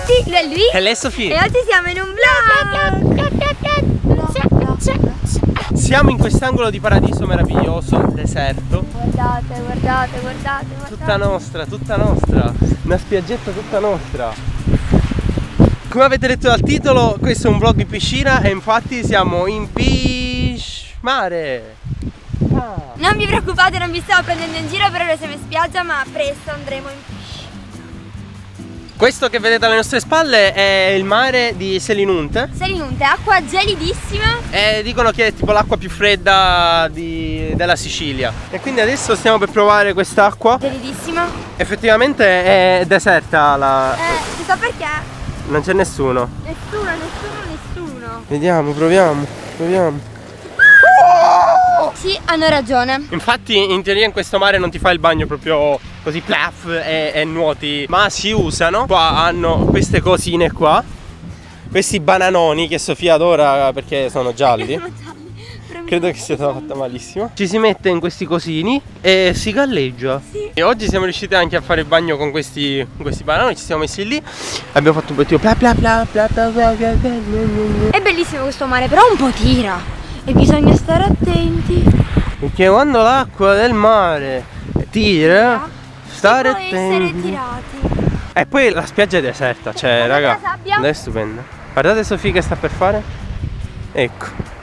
Marti, lui è lui e lei è Sofì. e oggi siamo in un vlog. Siamo in quest'angolo di paradiso meraviglioso, deserto. Guardate, guardate, guardate, Tutta nostra, tutta nostra. Una spiaggetta tutta nostra. Come avete letto dal titolo, questo è un vlog in piscina e infatti siamo in mare. Non vi preoccupate, non vi stiamo prendendo in giro, per ora siamo in spiaggia, ma presto andremo in piscina. Questo che vedete alle nostre spalle è il mare di Selinunte. Selinunte, acqua gelidissima. E dicono che è tipo l'acqua più fredda della Sicilia. E quindi adesso stiamo per provare quest'acqua. Gelidissima. Effettivamente è deserta la... Chissà perché? Non c'è nessuno. Nessuno. Vediamo, proviamo. Sì, hanno ragione. Infatti in teoria in questo mare non ti fai il bagno proprio così plaf e nuoti, ma si usano. Qua hanno queste cosine qua, questi bananoni che Sofia adora perché sono gialli. Credo che sia stata fatta malissimo. Ci si mette in questi cosini e si galleggia. Sì. E oggi siamo riusciti anche a fare il bagno con questi bananoni. Ci siamo messi lì. Abbiamo fatto un po' tipo È bellissimo questo mare, però un po' tira e bisogna stare attenti. perché quando l'acqua del mare tira, stare essere attenti. tirati. E poi la spiaggia è deserta, cioè Guardate raga, la sabbia. è stupenda. Guardate Sofì che sta per fare. Ecco.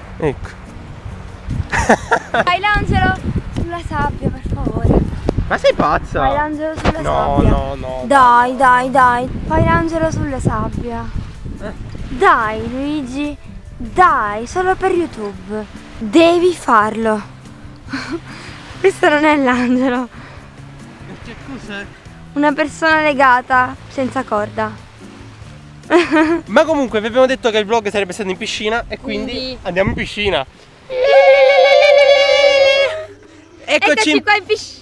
Vai l'angelo sulla sabbia, per favore. Ma sei pazza? Vai l'angelo sulla No, sabbia. no. Dai. Fai l'angelo sulla sabbia. Dai Luigi. Dai, solo per YouTube. Devi farlo. Questo non è l'angelo. Che cos'è? Una persona legata senza corda. Ma comunque vi abbiamo detto che il vlog sarebbe stato in piscina e quindi andiamo in piscina. Eccoci qua in piscina.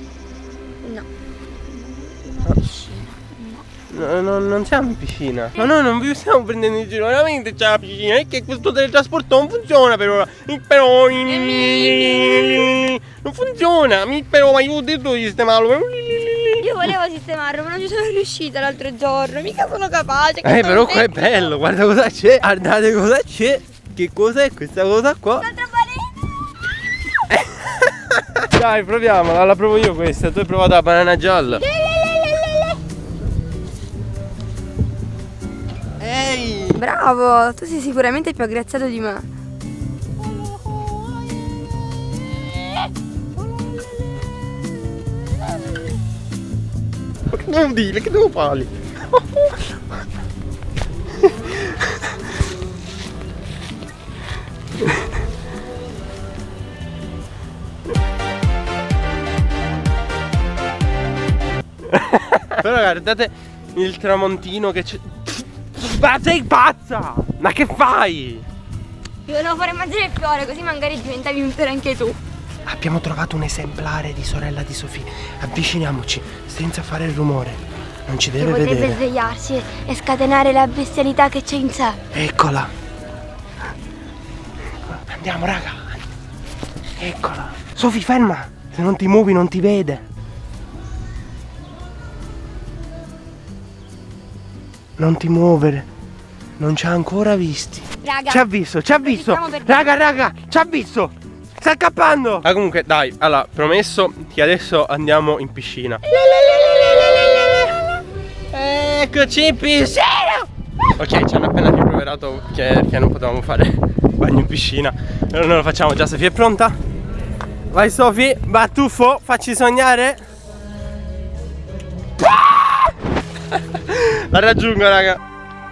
No, non siamo in piscina. Ma noi non vi stiamo prendendo in giro, veramente c'è la piscina. È che questo teletrasporto non funziona per ora. Però non funziona. Però ma io ho detto di sistemarlo. Io volevo sistemarlo, ma non ci sono riuscita l'altro giorno. Mica sono capace. Però qua è bello, guarda cosa c'è. Guardate cosa c'è. Che cos'è questa cosa qua? Un'altra balena. Dai, proviamola, la provo io questa. Tu hai provato la banana gialla. Ehi! Bravo, tu sei sicuramente più aggraziato di me. Ma che devo dire? Che devo fare? Però guardate il tramontino che c'è. Ma sei pazza! Ma che fai? Io volevo fare mangiare il fiore, così magari diventavi un fiore anche tu. Abbiamo trovato un esemplare di sorella di Sofì. Avviciniamoci senza fare rumore. Non ci deve Potrebbe vedere. svegliarsi e scatenare la bestialità che c'è in sé. Eccola. Andiamo raga. Eccola. Sofì ferma. Se non ti muovi non ti vede. Non ti muovere. Non ci ha ancora visti. Raga, Ci ha visto. stiamo per Raga, ci ha visto. Sta scappando. Ma comunque dai, allora, promesso che adesso andiamo in piscina. Eccoci in piscina. Ok, ci hanno appena rimproverato che non potevamo fare bagno in piscina. Allora noi lo facciamo già. Sofì è pronta? Vai Sofì, battuffo, facci sognare. La raggiungo raga.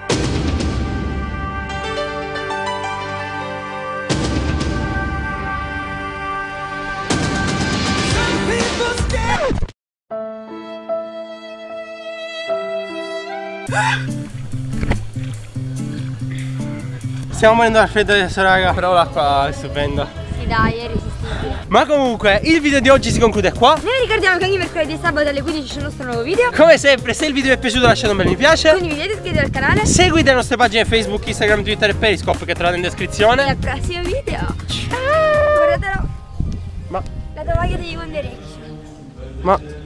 Stiamo morendo dal freddo adesso raga. Però l'acqua è stupenda. sì dai, è irresistibile. Ma comunque il video di oggi si conclude qua. Noi vi ricordiamo che ogni mercoledì e sabato alle 15 c'è il nostro nuovo video. Come sempre, se il video vi è piaciuto lasciate un bel mi piace. Condividete, iscrivetevi al canale. Seguite le nostre pagine Facebook, Instagram, Twitter e Periscope che trovate in E descrizione. al prossimo video. Ciao. Guardatelo. Ma La tovaglia degli One Direction. Ma